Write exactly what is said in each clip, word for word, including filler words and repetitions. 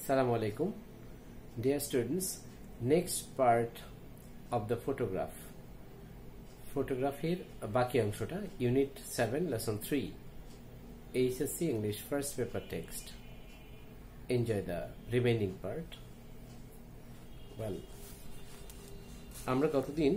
Assalamu alaikum. Dear students, next part of the photograph. Photography baki অংশটা unit seven lesson three H S C English first paper text. Enjoy the remaining part. Well, আমরা গতদিন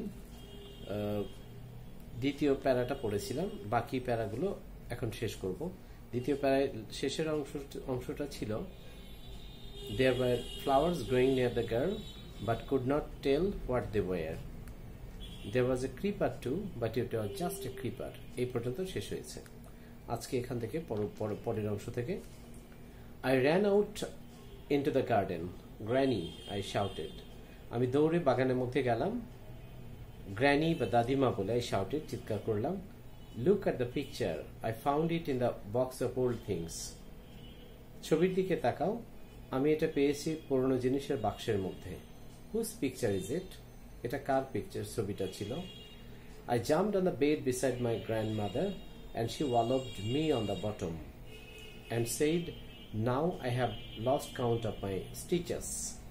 দ্বিতীয় প্যারাটা পড়েছিলাম, বাকি প্যারাগুলো এখন শেষ করব। দ্বিতীয় প্যারার শেষের অংশ অংশটা ছিল There were flowers growing near the girl, but could not tell what they were. There was a creeper too, but it was just a creeper. এই পর্যন্ত শেষ হয়েছে। আজকে এখান থেকে পরের অংশ থেকে I ran out into the garden. Granny, I shouted. আমি দৌড়ে বাগানের মধ্যে গেলাম। Granny বা দাদিমা বলে I shouted, চিৎকার করলাম। Look at the picture. I found it in the box of old things. ছবির দিকে তাকাও, আমি এটা পেয়েছি পুরনো জিনিসের বাক্সের মধ্যে। Whose picture is it? এটা কার পিকচার ছবিটা ছিল? I jumped on the bed beside my grandmother and she walloped me on the bottom and said, now I have lost count of my stitches.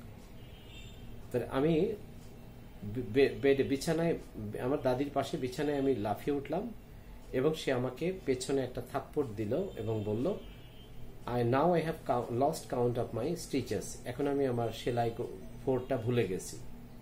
আমি বেডে বিছানায় আমার দাদির পাশে বিছানায় আমি লাফিয়ে উঠলাম এবং সে আমাকে পেছনে একটা থাপ্পড় দিল এবং বলল I now I have count, lost count of my stitches. এখন আমি আমার সেলাই ফোরটা ভুলে গেছি।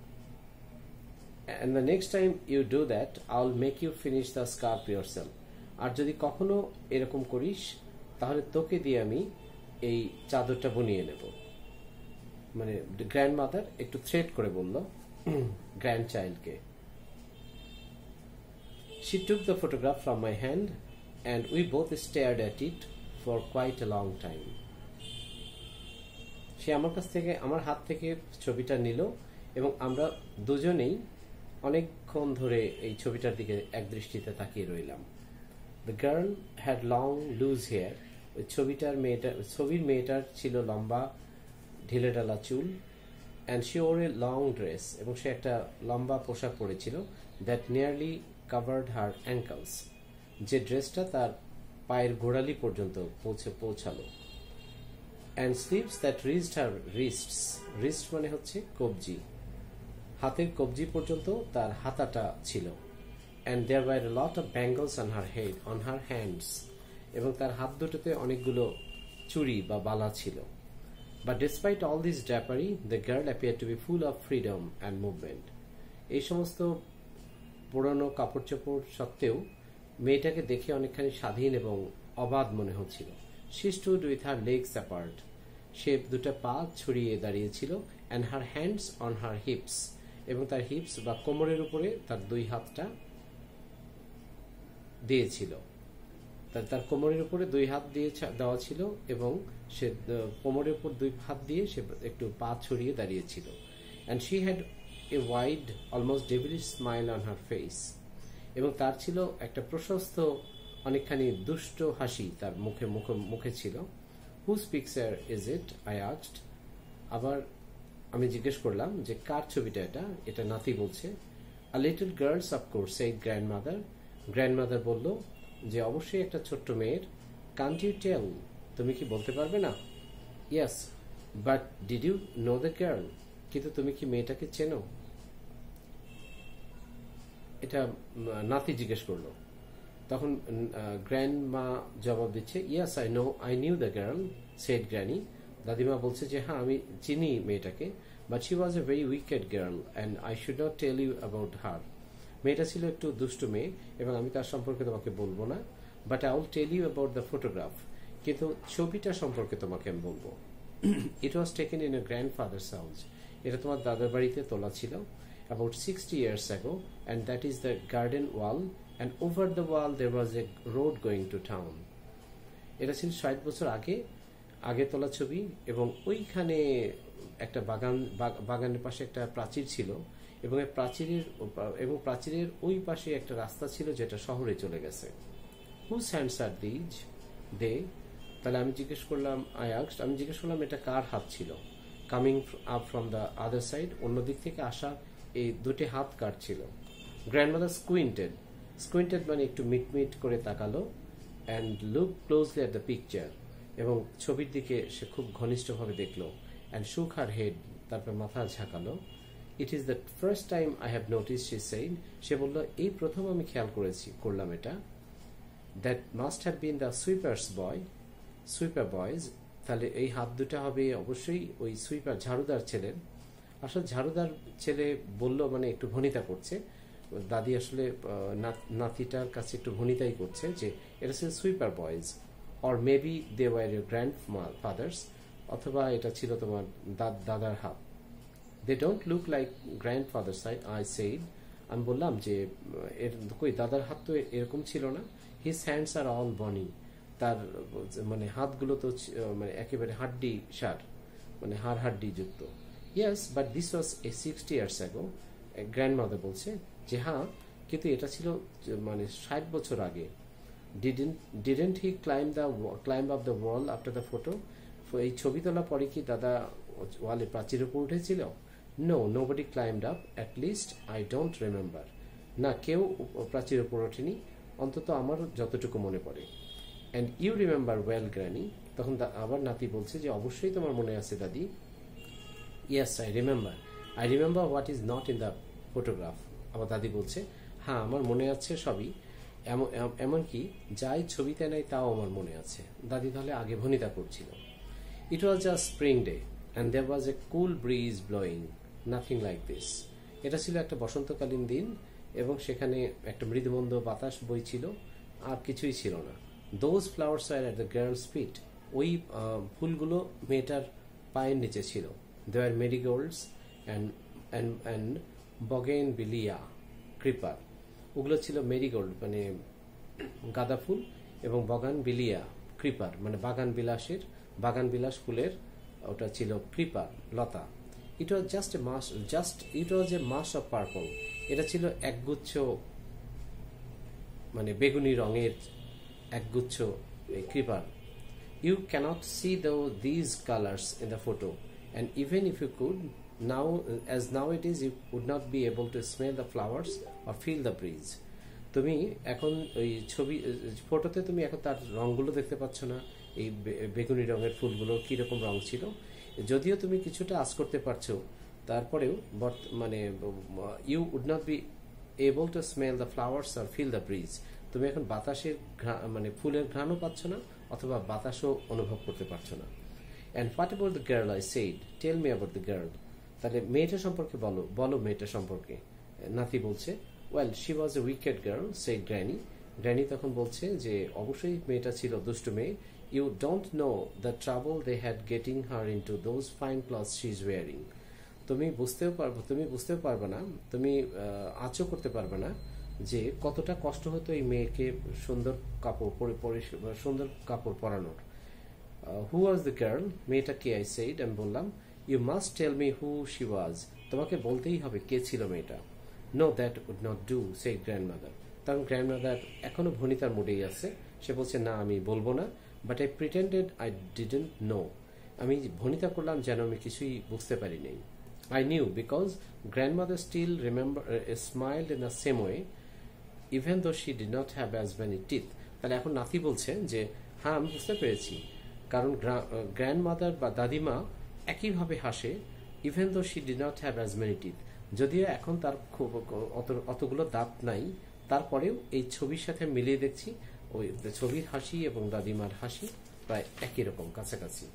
And the next time you do that, I'll make you finish the scarf yourself. আর যদি কখনো এরকম করিস তাহলে তোকে দিয়ে আমি এই চাদরটা বুনিয়ে নেব। মানে গ্র্যান্ডমাদার একটু থ্রেট করে বলল গ্র্যান্ডচাইল্ডকে। She took the photograph from my hand and we both stared at it for quite a long time. সে আমার কাছ থেকে আমার হাত থেকে ছবিটা নিল এবং আমরা দুজনেই অনেকক্ষণ ধরে এই ছবিটার দিকে একদৃষ্টিতে তাকিয়ে রইলাম। The girl had long loose hair. ওই ছবিটার মেয়েটা ছবির মেয়েটার ছিল লম্বা ঢিলেঢালা চুল and she wore a long dress এবং সে একটা লম্বা পোশাক পরেছিল that nearly covered her ankles. যে ড্রেসটা তার পায়ের গোড়ালি পর্যন্ত পৌঁছে পৌঁছালো and sleeves that reached her wrists. wrist মানে হচ্ছে কবজি, হাতের কবজি পর্যন্ত তার হাতাটা ছিল and there were a lot of bangles on her head on her hands এবং তার হাত দুটোতে অনেকগুলো চুড়ি বা বালা ছিল। But despite all this drapery, the girl appeared to be full of freedom and movement. এই সমস্ত পুরনো কাপড় চোপড় সত্ত্বেও মেয়েটাকে দেখে অনেকখানি স্বাধীন এবং অবাধ মনে হচ্ছিল। She stood with her legs apart. সে দুটো পা ছড়িয়ে দাঁড়িয়েছিল and her hands on her hips. এবং তার হিপস বা কোমরের উপরে তার দুই হাতটা দিয়েছিল। তার তার কোমরের উপরে দুই হাত দিয়ে দেওয়া ছিল এবং সে কোমরের উপর দুই হাত দিয়ে সে একটু পা ছড়িয়ে দাঁড়িয়েছিল। And she had a wide, almost devilish smile on her face. এবং তার ছিল একটা প্রশস্ত অনেকখানি দুষ্ট হাসি তার মুখে মুখে মুখে ছিল। Whose picture is it? I asked. আবার আমি জিজ্ঞেস করলাম যে কার ছবিটা এটা? এটা নাতি বলছে। A little girl's, of course, said grandmother. Grandmother বলল যে অবশ্যই একটা ছোট্ট মেয়ের। Can't you tell? তুমি কি বলতে পারবে না? Yes, but did you know the girl? কিন্তু তুমি কি মেয়েটাকে চেনো? এটা নাতি জিজ্ঞেস করলো। তখন গ্র্যান্ডমা জবাব দিচ্ছে Yes, I know, I knew the girl, said Granny. দাদিমা বলছে যে হ্যাঁ আমি চিনি মেয়েটাকে, but she was a very wicked girl and I should not tell you about her. মেয়েটা ছিল একটু দুষ্টু মেয়ে এবং আমি তার সম্পর্কে তোমাকে বলবো না, but I will tell you about the photograph. কিন্তু ছবিটা সম্পর্কে তোমাকে আমি বলবো। It was taken in a grandfather's house. এটা তোমার দাদার বাড়িতে তোলা ছিল about sixty years ago, and that is the garden wall, and over the wall there was a road going to town. এটা ছিল ষাট বছর আগে আগে তোলা ছবি এবং ওইখানে একটা বাগান বাগানের পাশে একটা প্রাচীর ছিল এবং এই প্রাচীরের এবং প্রাচীরের ওই পাশে একটা রাস্তা ছিল যেটা শহরে চলে গেছে। Whose hands are these? They. তাহলে আমি জিজ্ঞেস করলাম I asked, আমি জিজ্ঞেস করলাম এটা কার হাত ছিল? Coming up from the other side, অন্য দিক থেকে আসা এই দুটি হাত কার ছিল? Grandmother squinted. Squinted মানে একটু মিটমিট করে তাকালো and looked closely at the picture. এবং ছবির দিকে সে খুব ঘনিষ্ঠভাবে দেখলো and shook her head. তারপর মাথা ঝাঁকালো. It is the first time I have noticed, she said. সে বলল, এই প্রথম আমি খেয়াল করেছি করলাম এটা. That must have been the sweeper's boy, sweeper boys. তাহলে এই হাত দুটো হবে অবশ্যই ওই সুইপার ঝাড়ুদার ছেলের. আসলে ঝাড়ুদার ছেলে বলল মানে একটু ভনিতা করছে. দাদি আসলে নাতিটার কাছে একটু ভনিতাই করছে যে এটা ছিল sweeper boys, or maybe they were your grandfathers, অথবা এটা ছিল তোমার দাদার হাত. They don't look like grandfather side, I said. আমি বললাম যে এর কই দাদার হাত তো এরকম ছিল না. হিজ হ্যান্ডস আর অল বনি. তার মানে হাতগুলো তো মানে একেবারে হাড্ডি সার, মানে হাড় হাড্ডি যুক্ত. Yes, but this was a sixty years ago. Grandmother বলছে যে হ্যাঁ, কিন্তু এটা ছিল মানে ষাট বছর আগে. Didn't didn't he climb the climb up the wall after the photo. এই ছবি তোলা পরে কি দাদা ওয়ালে প্রাচীর উপর উঠেছিল? No, nobody climbed up, at least I don't remember. না, কেউ প্রাচীর উপর ওঠেনি, অন্তত আমার যতটুকু মনে পড়ে. And you remember well granny. তখন আবার নাতি বলছে যে অবশ্যই তোমার মনে আছে দাদি. Yes, I remember. I remember what is not in the photograph. আমার দাদি বলছে হ্যাঁ, আমার মনে আছে সবই, এমনকি যাই ছবিতে নেই তাও আমার মনে আছে. দাদি তাহলে আগে ভনিতা করছিল. It was a spring day and there was a cool breeze blowing, nothing like this. এটা ছিল একটা বসন্তকালীন দিন এবং সেখানে একটা মৃদুমন্দ বাতাস বইছিল, আর কিছুই ছিল না. Those flowers are at the girl's feet. ওই ফুলগুলো মেয়েটার পায়ের নিচে ছিল. They are marigolds and and and bougainvillea creeper. ওগুলো ছিল মেরিগোল্ড মানে গাঁদা ফুল, এবং বগানভিলিয়া ক্রিপার মানে বাগান বিলাসের বাগান বিলাস ফুলের ওটা ছিল ক্রিপার, লতা. It was just a mass just it was a mass of purple. এটা ছিল একগুচ্ছ মানে বেগুনি রঙের একগুচ্ছ creeper. You can't see though these colours in the photo, and even if you could now as now it is, you would not be able to smell the flowers or feel the breeze. তুমি এখন ওই ছবি ফটোতে তুমি এখন তার রঙগুলো দেখতে পাচ্ছ না, এই বেগুনি রঙের ফুলগুলো কিরকম রং ছিল. যদিও তুমি কিছুটা আঁচ করতে পারছো, তারপরেও মানে you would not be able to smell the flowers or feel the breeze. তুমি এখন বাতাসের মানে ফুলের ঘ্রাণও পাচ্ছ না, অথবা বাতাসও অনুভব করতে পারছো না. And what about the girl, I said. Tell me about the girl. তাহলে মেয়েটা সম্পর্কে বলো বলো মেয়েটা সম্পর্কে. নাতি বলছে well she was a wicked girl, said granny. Granny তখন বলছে যে অবশ্যই মেয়েটা ছিল দুষ্টু মেয়ে. You don't know the trouble they had getting her into those fine clothes she is wearing. তুমি বুঝতেও পারবো তুমি বুঝতেও পারবে না, তুমি আঁচও করতে পারবে না যে কতটা কষ্ট হতো এই মেয়েকে সুন্দর কাপড় পরে সুন্দর কাপড় পরানোর. হু ওয়াজ দ্য গার্ল, মেয়েটা কে? আই সেড, আমি বললাম. You must tell me who she was. তোমাকে বলতেই হবে কে ছিল মেয়েটা. No, that would not do, said grandmother. তখন গ্র্যান্ডমাদার এখনো ভনিতার মুডেই আছে. সে বলছে না, আমি বলবো না. But I pretended I didn't know. আমি ভনিতা করলাম যেন আমি কিছুই বুঝতে পারি নাই. I knew because grandmother still remember smiled in the same way even though she did not have as many teeth. তাহলে এখন নাতি বলছে যে হ্যাঁ, আমি বুঝতে পেরেছি, কারণ গ্র্যান্ডমাদার বা দাদিমা একইভাবে হাসে even though she did not have as many teeth. যদিও এখন তার খুব অতগুলো দাঁত নাই, তারপরেও এই ছবির সাথে মিলিয়ে দেখছি ওই ছবির হাসি এবং দাদিমার হাসি প্রায় একই রকম, কাছাকাছি.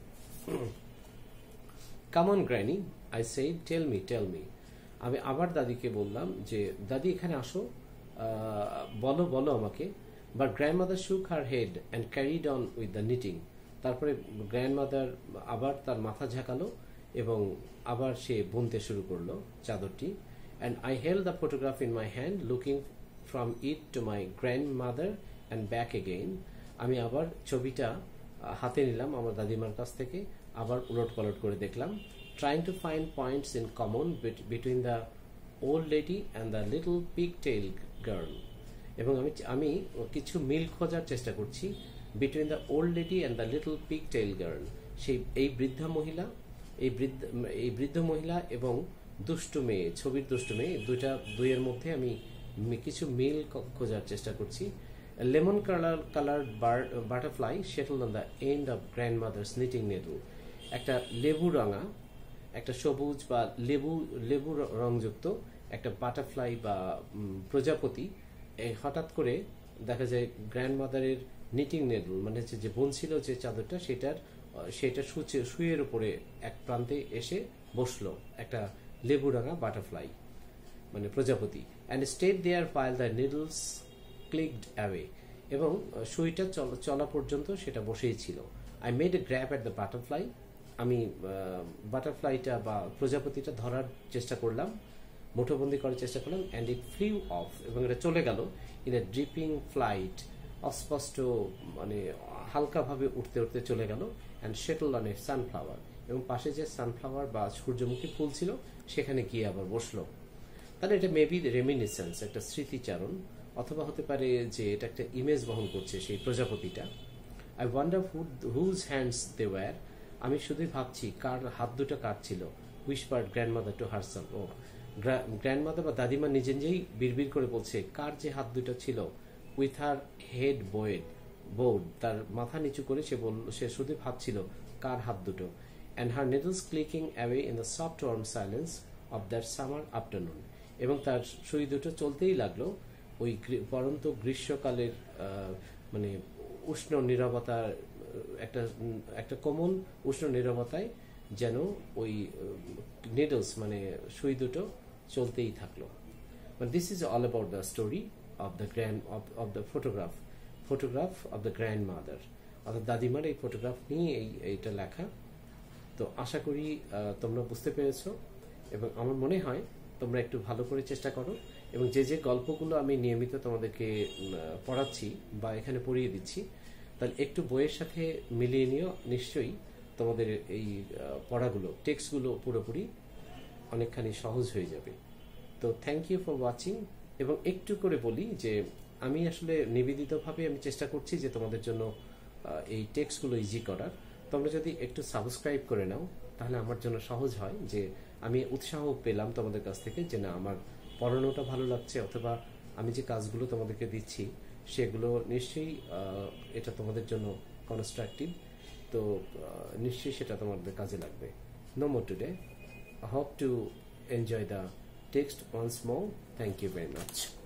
Come on granny, I said, tell me tell me. আমি আবার দাদিকে বললাম যে দাদি এখানে আসো, বলো বলো আমাকে. But grandmother shook her head and carried on with the knitting. তারপরে গ্র্যান্ডমাদার আবার তার মাথা ঝাঁকালো এবং আবার সে বুনতে শুরু করলো চাদরটি. And I held the photograph in my hand looking from it to my grandmother and back again. আমি আবার ছবিটা হাতে নিলাম আমার দাদিমার কাছ থেকে, আবার উলট পালট করে দেখলাম. Trying to find points in common between the old lady and the little pigtail girl. এবং আমি আমি কিছু মিল খোঁজার চেষ্টা করছি between the old lady and the little pigtail girl. সেই এই বৃদ্ধা মহিলা এই বৃদ্ধ এই বৃদ্ধ মহিলা এবং দুষ্টু মেয়ে, ছবির দুষ্টু মেয়ে, দুইটা দুইয়ের মধ্যে আমি কিছু মিল খোঁজার চেষ্টা করছি. Lemon colour colour butterfly settle on the end of grandmother's knitting needle. একটা লেবু রাঙা একটা সবুজ বা লেবু লেবু রংযুক্ত একটা বাটারফ্লাই বা প্রজাপতি হঠাৎ করে দেখা যায় গ্র্যান্ডমাদারের নিটিং নেডল মানে হচ্ছে যে বোন ছিল যে চাদরটা সেটার সেটা সুচে শুয়ের উপরে এক প্রান্তে এসে বসলো একটা লেবু রাঙা বাটারফ্লাই মানে প্রজাপতি and stayed there while the needles clicked away এবং সুইটা চলা পর্যন্ত সেটা বসেই ছিল। I made a grab at the butterfly, আমি বাটারফ্লাইটা বা প্রজাপতিটা ধরার চেষ্টা করলাম, মুঠোবন্দি করার চেষ্টা করলাম, অ্যান্ড ইট ফ্লিউ অফ এবং এটা চলে গেল ইন এ ড্রিপিং ফ্লাইট, অস্পষ্ট মানে হালকাভাবে উঠতে উঠতে চলে গেল, and settle on a sunflower এবং পাশে যে সানফ্লাওয়ার বা সূর্যমুখী ফুল ছিল সেখানে গিয়ে আবার বসলো। তাহলে এটা মেবি রেমিনিসেন্স, একটা স্মৃতিচারণ, অথবা হতে পারে যে এটা একটা ইমেজ বহন করছে সেই প্রজাপতিটা। I wonder whose hands they were, আমি শুধুই ভাবছি কার হাত দুটো কার ছিল। হুইসপার্ড গ্র্যান্ডমাদার টু হারসেলফ, ও গ্র্যান্ডমাদার বা দাদিমা নিজে নিজেই বিড়বিড় করে বলছে কার যে হাত দুটো ছিল। With her head bowed bowed, তার মাথা নিচু করে সে বলল, সে শুধু ভাবছিল কার হাত দুটো। And her needles clicking away in the soft warm silence of that summer afternoon, এবং তার সুই দুটো চলতেই লাগলো ওই পরন্ত গ্রীষ্মকালের মানে উষ্ণ নীরবতার একটা একটা কোমল উষ্ণ নীরবতায় যেন ওই নিডলস মানে সুই দুটো চলতেই থাকলো। But this is all about the story of the grand of, of the photograph photograph of the grandmother, অর্থাৎ দাদিমার এই ফটোগ্রাফ নিয়ে এই এইটা লেখা। তো আশা করি তোমরা বুঝতে পেরেছো এবং আমার মনে হয় তোমরা একটু ভালো করে চেষ্টা করো, এবং যে যে গল্পগুলো আমি নিয়মিত তোমাদেরকে পড়াচ্ছি বা এখানে পড়িয়ে দিচ্ছি তাহলে একটু বইয়ের সাথে মিলিয়ে নিও, নিশ্চয়ই তোমাদের এই পড়াগুলো টেক্সটগুলো পুরোপুরি অনেকখানি সহজ হয়ে যাবে। তো থ্যাংক ইউ ফর ওয়াচিং। এবং একটু করে বলি যে আমি আসলে নিবেদিতভাবে আমি চেষ্টা করছি যে তোমাদের জন্য এই টেক্সটগুলো ইজি করার। তোমরা যদি একটু সাবস্ক্রাইব করে নাও তাহলে আমার জন্য সহজ হয়, যে আমি উৎসাহ পেলাম তোমাদের কাছ থেকে যে না আমার পড়ানোটা ভালো লাগছে, অথবা আমি যে কাজগুলো তোমাদেরকে দিচ্ছি সেগুলো নিশ্চয়ই এটা তোমাদের জন্য কনস্ট্রাকটিভ, তো নিশ্চয়ই সেটা তোমাদের কাজে লাগবে। No more today, I hope to enjoy the text once more. Thank you very much.